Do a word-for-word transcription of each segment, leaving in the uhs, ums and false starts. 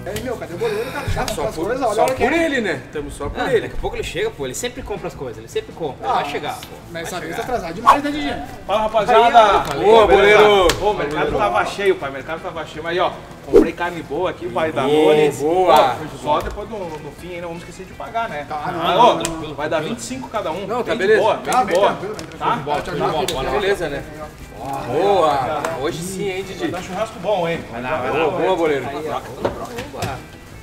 Aí, meu, cadê o goleiro, cara? Já Só por, coisas, olha só a hora por que é. ele, né? Estamos só por Ah, ele. daqui a pouco ele chega, pô. Ele sempre compra as coisas, ele sempre compra. Ele Ah, vai chegar, pô. Mas Vai essa vez tá chegar. atrasado demais, né, Didi? Fala, rapaziada. Boa, goleiro. Ô, o mercado tava cheio, pai. O mercado tava cheio. Mas, ó, comprei carne boa aqui, vai dar Danone. Boa. Ó, só depois no, no fim aí não vamos esquecer de pagar, né? Tá, Ah, não, ó, não, não, vai dar vinte e cinco cada um. Não, tá Bem de beleza. boa, bem Tá, de bem boa. tranquilo, bem tranquilo. Tá? Bota, Show de bola, bola, beleza, né? Boa. Hoje sim, hein, Didi? Vai dar churrasco bom, hein? Vai dar, vai Boa, boa, goleiro. Opa.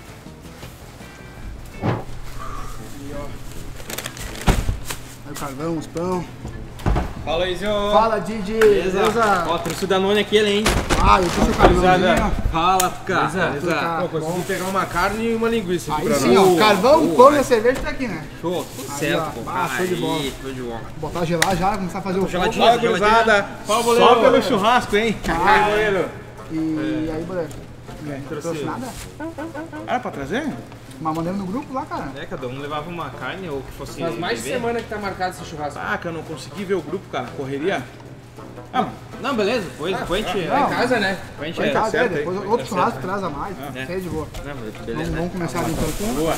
Aí o carvão, os pão. Fala aí, Zio. Fala, Didi. Beleza? Ó, trouxe o Danone aqui, ele, hein? Ah, eu trouxe o carvãozinho. Fala, cara. Beleza? Tá Pô, consegui bom. pegar uma carne e uma linguiça aqui Aí pra sim, nós. ó. Carvão, pão e a cerveja tá aqui, né? Show, tudo Aí, certo, ó. pô. Ah, show de bola. Aí, show de bola. Botar gelar já, começar a fazer o fogo. geladinho. Fala, gurizada. Só pelo churrasco, hein? Ah, Goleiro. E aí, boleiro? Não trouxe nada? Era pra trazer? Mas mandamos no grupo lá, cara. É, cada um levava uma carne ou que fosse. Faz mais de beber. semana que tá marcado esse churrasco. Ah, que eu não consegui ver o grupo, cara. Correria? Ah, não, beleza. Depois, depois a gente. Tá em casa, né? Depois a gente Vai em é. casa, é, certo, depois aí. outro churrasco traz a mais. É. Isso aí é de boa. Não, Vamos, beleza, né? vamos começar então com... Boa.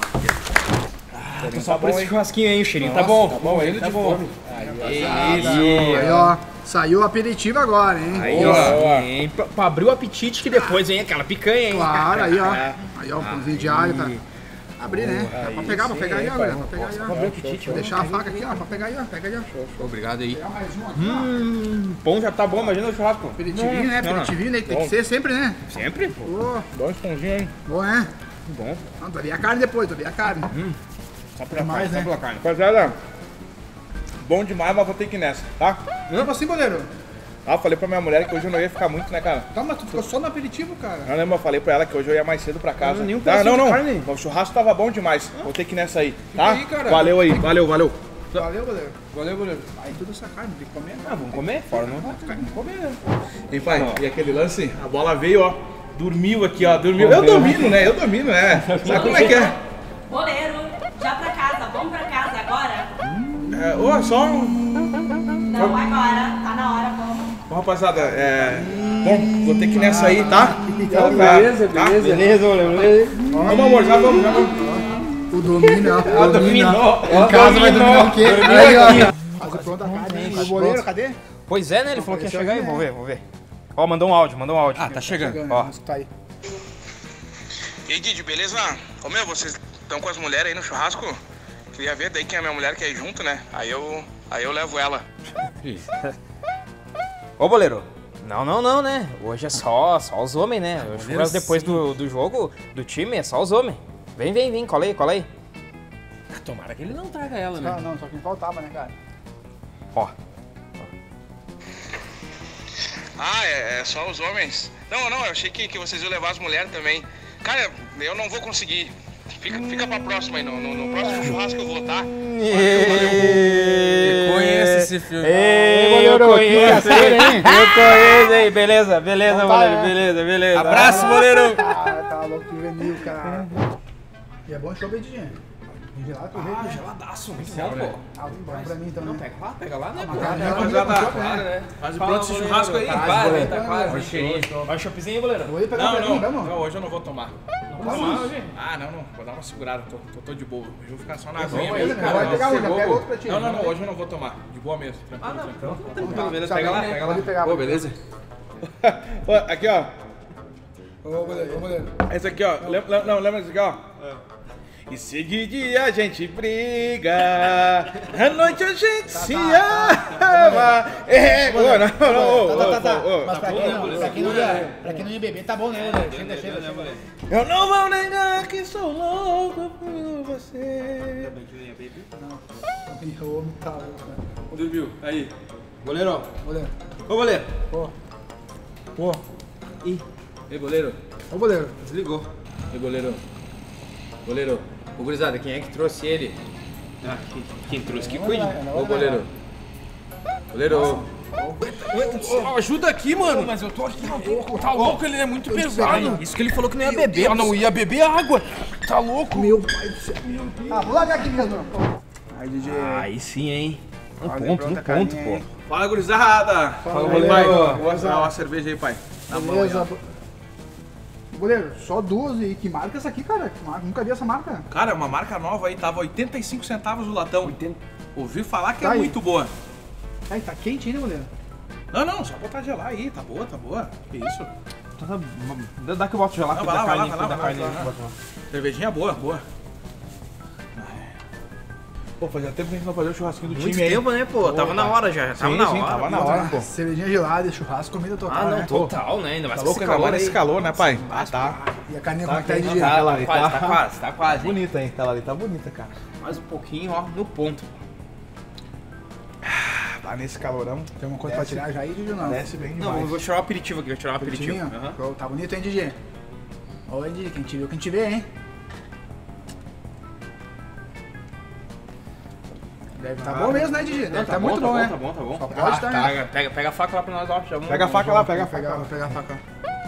Tô só por esse churrasquinho aí, o cheirinho tá Nossa, bom. Tá bom, ele Tá de bom. fome. Aí, ó. Saiu o aperitivo agora, hein? Aí, Boa, ó. boa. Hein, pra, pra abrir o apetite que depois vem aquela picanha, hein? Claro, aí, ó. É. Aí, ó, o pãozinho de alho, tá? Abrir, né? Dá pra pegar, pra pegar aí, ó, galera. Pra pegar aí, ó. Vou deixar a faca aqui, ó. Pra pegar aí, ó. Pega aí, ó. Obrigado aí. Pegar mais um aqui, ó. Hum, o pão já tá bom, imagina o churrasco. Aperitivinho, né? Não, não. Aperitivinho, né? Tem que ser sempre, né? Sempre, pô. Pô, Dá uns pãozinhos aí. bom, né? Bom. Não, tu vai ver a carne depois, tu vai ver a carne. Só pela mais, carne, né? só pela carne. Rapaziada, bom demais, mas vou ter que ir nessa, tá? Tipo assim, goleiro. Ah, falei pra minha mulher que hoje eu não ia ficar muito, né, cara? Tá, mas tu ficou só no aperitivo, cara. Não lembro, eu falei pra ela que hoje eu ia mais cedo pra casa. Nenhum Tá, não, pedacinho não. de carne. O churrasco tava bom demais. Vou ter que ir nessa aí, tá? aí, cara. Valeu aí, valeu, valeu. Valeu, goleiro. Valeu, goleiro. Aí tudo essa carne, tem que comer. Ah, vamos comer? Fora não. Vamos comer, né? E pai, e aquele lance? A bola veio, ó. Dormiu aqui, ó. Dormiu. Eu domino, né? Eu domino, né? Sabe como é que é? Boleiro, já pra casa, vamos pra casa agora? É, ô, só um. Não, agora, tá na hora, vamos. Ô, rapaziada, é. Bom, vou ter que ir nessa aí, tá? Então, beleza, beleza. Beleza, beleza. Vamos, amor, já vamos, já vamos. O domínio, ó. O domínio, ó. Ó, Em casa vai dominou. dominar o quê? Dormiu Aí, ó. aqui. Quase pronta a carne, hein? O goleiro, cadê? Pois é, né? Ele falou que ia Apareceu chegar aí. aqui, Vamos né? ver, vamos ver. Ó, mandou um áudio, mandou um áudio. Ah, tá chegando. Ó. Vamos escutar aí. E aí, Didi, beleza? Ô meu, vocês estão com as mulheres aí no churrasco? Queria ver daí quem é a minha mulher que é junto, né? Aí eu, aí eu levo ela. Ô, boleiro. Não, não, não, né? Hoje é só, só os homens, né? O churrasco depois do, do jogo, do time, é só os homens. Vem, vem, vem, cola aí, cola aí. Tomara que ele não traga ela, né? Não, não, só quem faltava, né, cara? Ó. Ah, é, é só os homens? Não, não, eu achei que, que vocês iam levar as mulheres também. Cara, eu não vou conseguir. Fica, fica pra próxima aí, no, no, no próximo churrasco eu vou, tá? Eu conheço esse filme. Ei, goleiro, eu que conheço, parceiro, hein? hein? Eu conheço, hein? Beleza, beleza, Então tá, goleiro, né? beleza, beleza. Abraço, goleiro. Ah, tá louco, juvenil, cara. E é bom chover de dinheiro. Gelado, tu Ah, vê, né? geladaço, muito bom, pô. Ah, bom pra mim também. Pega lá, pega lá, né, pô? Cara, já Rapaziada, comeu com chopp, Claro, né? né? Faz pronto esse churrasco aí. Tá Vai, quase, tá né? quase. Vai, Cheirinho. Vai o choppzinho aí, goleiro. Vou ir pegar um Não, pedacinho, não, vamos? não, hoje eu não vou tomar. Tomar hoje? Ah, não, não, vou dar uma segurada, tô, tô, tô de boa. Hoje eu vou ficar só na Tá bom, aguinha aí, mesmo. cara, vai pegar um, já Cebola. pega outro pra ti. Não, não, não, hoje eu não vou tomar. De boa mesmo, tranquilo, Ah, não, tranquilo. então tranquilo, beleza. Tá Pega lá, bem, né? pega Pode lá. pegar. Pô, beleza? Ó, aqui, ó. Ô, goleiro, ô, goleiro. Esse aqui, ó. Lembra, não, lembra desse aqui, ó? E se de dia a gente briga, à noite a gente se ama. É, ô, não, não, ô, Tá, tá, tá, ô, tá. ô, Mas ô. pra quem não, pra quem não ia, pra quem não ia beber, tá bom, né, goleiro? Chega, chega, chega. Eu não vou negar que sou louco por você. O homem tá louco, né? Dormiu. Aí. Goleiro. Goleiro. Ô, goleiro. Pô. Pô. Ei, goleiro. Ô, goleiro. Desligou. Ei, goleiro. Goleiro. Ô, gurizada, quem é que trouxe ele? Ah, quem, quem trouxe que cuide. Ô, goleiro. Goleiro. Ô, ajuda aqui, mano. Mas eu tô aqui, não. Tá louco, ele é muito pesado. Isso que ele falou que não ia beber. Eu não ia beber água. Tá louco? Meu pai do céu. Ah, vou largar aqui mesmo. Aí, D J. Aí sim, hein? Um Olha, ponto, um pronta a ponto, pô. carninha, hein? Fala, gurizada. Fala, Aí, pai. goleiro. Vou dar uma cerveja aí, pai. Na mão aí, ó. Beleza. Goleiro, só duas e que marca essa aqui, cara? Que marca? Nunca vi essa marca. Cara, uma marca nova aí, tava oitenta e cinco centavos o latão. oitenta. Ouvi falar que Tá é aí. muito boa. Ai, tá quente ainda, goleiro. Não, não, só botar gelar aí, tá boa, tá boa. Que isso? Então tá, dá que eu boto gelar Não, aqui vai da lá, vai carne, lá, aqui vai da lá, carne. vai lá. bota lá. Cervejinha boa, boa. Pô, fazia tempo que a gente não fazia o churrasquinho do Muito time aí. tempo, né, pô? Tava na hora já, já tava Sim, na sim, hora. tava na pô. hora, pô. Cervejinha gelada, churrasco, comida total, Ah, não, né? total, né? Ainda mais Tá com louco, esse ainda calor mais aí. esse calor, né, pai? Ah, tá. E a carninha Tá como é que tá aí, quente, Didi? tá. Tá, ali, tá quase, tá. tá quase, tá quase. hein? Bonita, hein? Aquela ali tá bonita, cara. Mais um pouquinho, ó, no ponto. Tá nesse calorão. Tem uma coisa pra tirar já aí, Didi, ou não? Desce bem Não, demais. eu vou tirar o aperitivo aqui, vou tirar o aperitivo. Aperitivinho? Aham. Show. Tá bonito, hein, Didi? Oi, Didi, quem te viu, quem te vê, hein? Deve tá bom mesmo, né, Didi? Deve Não, tá, muito bom, tá né? bom, tá bom, tá bom. Só pode tá, né? Pega, pega, pega a faca lá pra nós, ó. Já vamos- Pega a faca lá, pega a Vou faca pegar, lá. vou pegar a faca.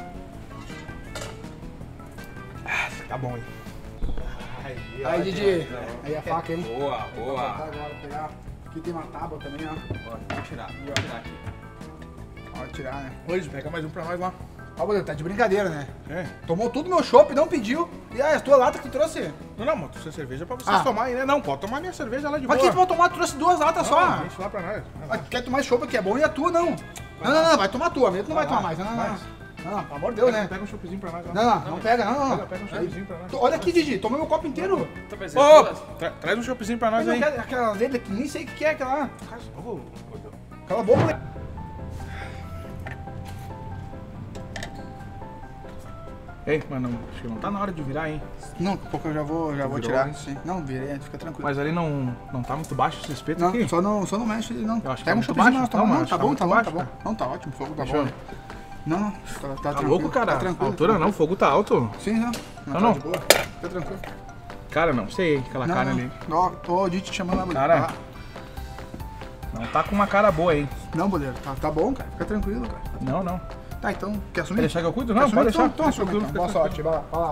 Tá bom, hein? Aí, Didi. Aí a faca, hein? Boa, Vou boa. botar agora, vou pegar. Aqui tem uma tábua também, ó. Vou tirar, vou tirar aqui. Pode tirar, né? Hoje, pega mais um pra nós lá. Ó, Boleiro, tá de brincadeira, né? É. Tomou tudo meu chopp, não pediu. E aí, as tuas latas que tu trouxe? Não, não, mas trouxe cerveja pra vocês Ah. tomarem, né? Não, pode tomar minha cerveja lá de Mas boa. quem tu vai tomar? Tu trouxe duas latas só. Não, enche lá pra nós. Ah, quer tomar chopp que é bom e a tua não. Não, não, não, vai tomar a tua, a minha tu não vai Vai tomar lá, mais. Não, não, não. vai. Não, não, pelo amor de Deus, né? Pega um choppzinho pra nós lá. Não, não, não pega, não, não. Pega, pega um choppzinho pra nós. Tu- Olha aqui, Didi, tomei meu copo inteiro. Então vai ser Ô, duas. tra- traz um choppzinho pra Mas nós não aí. quero aquela dele que nem sei o que que é aquela lá. Ô, ô, Cala a boca, moleque. Ei, mas não, acho que não tá na hora de virar, hein? Não, daqui a pouco eu já vou, já vou Virou, tirar. hein? Sim. Não, virei, fica tranquilo. Mas ali não, não tá muito baixo esse espeto Não, aqui? só não, só não mexe, não. Eu acho que Pega tá um muito choppzinho baixo. nós tomamos. Não, Não, acho tá que tá bom, muito tá bom, baixo, tá bom. cara. Não, tá ótimo, o fogo tá Fechou. bom. Não, não, tá, tá Tá tranquilo. louco, cara? Tá tranquilo. Altura tá não, o fogo tá alto. Sim, não. Não, Não, tá não. de boa. Fica tranquilo. Cara, não sei, hein, aquela Não, carne não. ali. Ó, tô o Didi te chamando lá, Boleiro. Cara. Ah, Não tá com uma cara boa, hein? Não, Boleiro, tá, tá bom, cara. Fica tranquilo, cara. Não, não. Tá, então, quer Quer assumir? deixar que eu cuido? Quer Não, assumir? pode deixar. Então, então Fica assume, tranquilo, então. Boa fica sorte, vai lá, vai lá.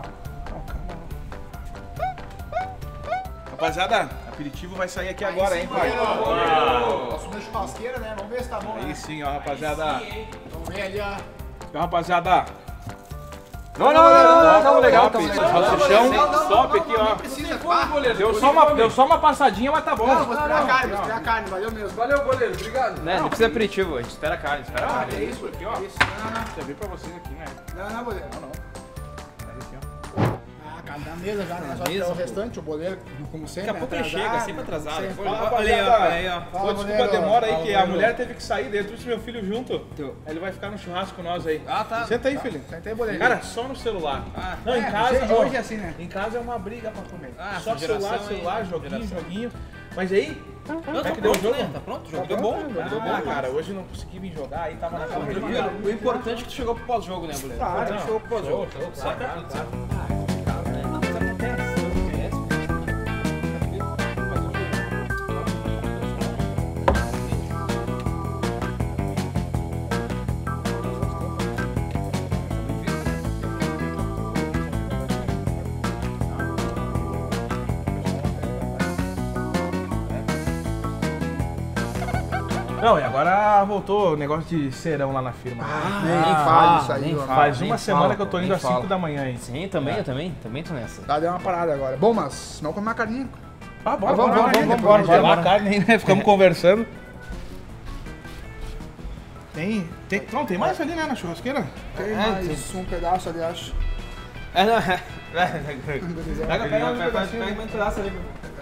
Rapaziada, aperitivo vai sair aqui agora, hein, pai? Assumir a churrasqueira, né? Vamos ver se tá bom, Aí sim, ó, rapaziada. Vamos ver ali, ó. Ó, rapaziada. Não, não, não, não, não, tamo legal, Top, tamo legal. salsichão, top aqui, ó. Não precisa, pá. Deu só, uma, deu só uma passadinha, mas tá bom. Não, vou esperar a carne, vou esperar a carne, valeu mesmo. Valeu, goleiro, obrigado. Né, não precisa aperitivo, a gente espera a carne, espera a Ah, carne. é isso, Aqui, ó. isso. Não, não, Você veio pra vocês aqui, né? não, não, Boleiro. Não, não. Pega aqui, ó. Ah, carne da mesa já, né? Só mesa, esperar o pô. restante, o Boleiro, como sempre. Daqui a pouco ele atrasado, chega, sempre atrasado. sempre. Foi- Fala, Olha aí, ó, rapaziada. olha aí, ó. Fala, Pô, desculpa a goleiro. demora aí, Fala, que a goleiro. mulher teve que sair, daí eu trouxe meu filho junto. Teu. Aí ele vai ficar no churrasco com nós aí. Ah, tá. Senta aí, filho. Senta aí, Boleiro. Cara, só no celular. Ah, Não, em é, casa. gente, ó, hoje é assim, né? Em casa é uma briga pra comer. Ah, só essa celular, geração aí, celular, joguinho, geração. joguinho. Mas aí, Não, como é tá que deu o pronto, jogo? né? Tá pronto, o jogo Tá deu bom. pronto, Deu deu bom, Ah, cara, hoje não consegui vir jogar, aí tava na correria. Tranquilo. O importante é que tu chegou pro pós-jogo, né, Boleiro? O importante é que chegou pro pós-jogo. Show, show, Certo? claro, Tudo claro. certo. Não, mas acontece, tudo acontece. Não, e agora voltou o negócio de serão lá na firma. Nem Ah, fala isso aí, nem ó. fala. Faz nem uma semana fala, que eu tô nem indo às fala. cinco da manhã, hein? Sim, também, eu também. Também tô nessa. Tá, deu uma parada agora. Bom, mas não comer uma carninha. Ah, bora, Vamos, bora, vamos, bora, vamos, bora, vamos, bora, vamos. a carne aí, né? Ficamos conversando. Tem, tem, não, tem mais ali, né, na churrasqueira? Tem É, mais um pedaço ali, acho. É, não, é. Pega, pega um pedacinho. um pedaço ali.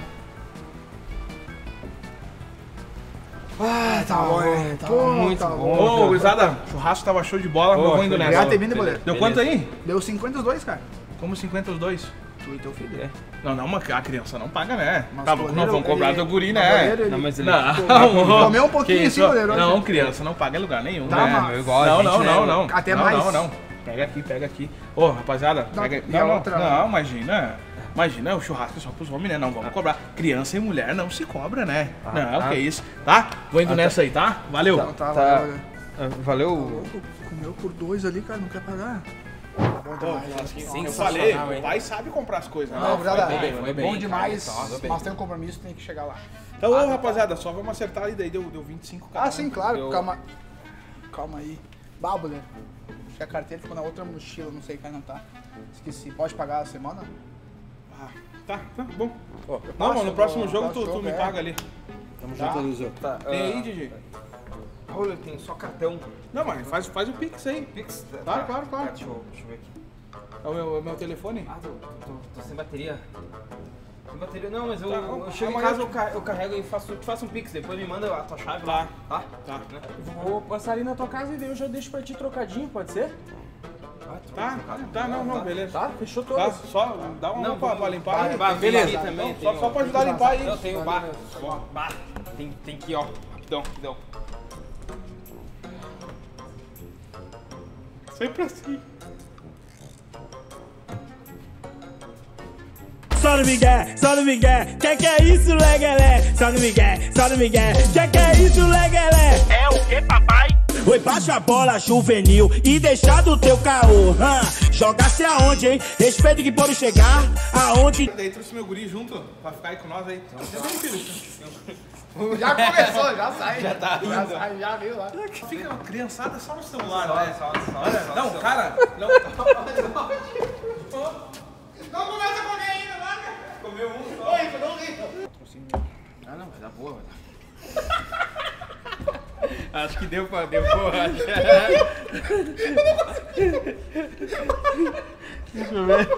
Ah, tá bom, hein? tá Pô, muito tá bom. Ô, gurizada, churrasco tava show de bola, Ô, eu vou indo show de nessa. Obrigado por ter vindo, Boleiro. Deu quanto aí? Deu cinquenta os dois, cara. Como cinquenta os dois? Tu e teu filho. Não, não, mas a criança não paga, né? Mas Tá o louco, goleiro, não vamos cobrar ele- teu guri, o né? goleiro, ele- Não, mas ele... Não, Comeu um pouquinho que assim, isso? goleiro, Não, hoje. criança não paga em lugar nenhum, Tá, né? mas- meu, igual a Não, gente, não, né? não, não. Até não, mais. Não, não. Pega aqui, pega aqui. Ô, rapaziada, Dá- pega. e a Não, não, outra? não, imagina. Imagina, o churrasco é só pros homens, né? Não vamos cobrar. Criança e mulher não se cobra, né? não, ah. que isso. Tá? Vou indo nessa aí, tá? Valeu. Então tá, Tá. valeu. Ah, Valeu. Louco, comeu por dois ali, cara, não quer pagar. Bom demais. Eu falei, o pai sabe comprar as coisas, né? Não, verdade, foi bem, foi bem, bom demais, cara, tá, bem. mas tem um compromisso, tem que chegar lá. Então, ô, rapaziada, só vamos acertar ali, daí deu, deu vinte e cinco, cara. Ah, sim, claro, Eu- calma. Calma aí. Bárbara. a carteira ficou na outra mochila, não sei quem não tá. Esqueci. Pode pagar a semana? Ah, tá, tá bom. Eu Não, passo, mano, no próximo eu jogo passo tu, tu jogo, me é. paga ali. Tamo Tá. junto, Luizão. Tá, Tem ah, aí, Didi? Olha, tem só cartão. Não, mas faz, faz o Pix aí. Pix? Claro, claro, claro. Tá, deixa, eu, deixa eu ver aqui. É o meu, é o meu telefone? Ah, tô, tô, tô sem bateria. Sem bateria? Não, mas eu, Tá, eu chego em amanhã casa, eu, ca- eu carrego e faço, te faço um Pix. Depois me manda a tua chave lá. Tá? Tá. Né? Vou passar ali na tua casa e daí eu já deixo pra ti trocadinho, pode ser? Tá, tá, não, não, beleza. Tá, fechou Tá, todas. só dá uma mão pra, pra limpar aí. Bah, Beleza. beleza. Também, Só, tenho- só pra ajudar a limpar aí. Eu tenho bar. Bar. Tem, tem que ir, ó. Rapidão, rapidão. Sempre assim. Só no Miguel, só no Miguel, que que é isso, leguelé? Só no Miguel, só no Miguel, que que é isso, leguelé? É o que, papai? Oi, baixa a bola juvenil e deixa do teu caô. Hã? Jogasse aonde, hein? Respeito que pode chegar aonde. Daí trouxe meu guri junto pra ficar aí com nós aí. Já começou, já sai. Já tá Já rindo. sai, já viu lá. Fica uma criançada só no celular, Só, né? só, só, só, Não, só. cara, não. Não começa com alguém ainda, larga. Comeu um só. Oi, não ri. Ah, não, vai dar boa, vai dar. Acho que deu pra... Deu pra... Deixa eu ver.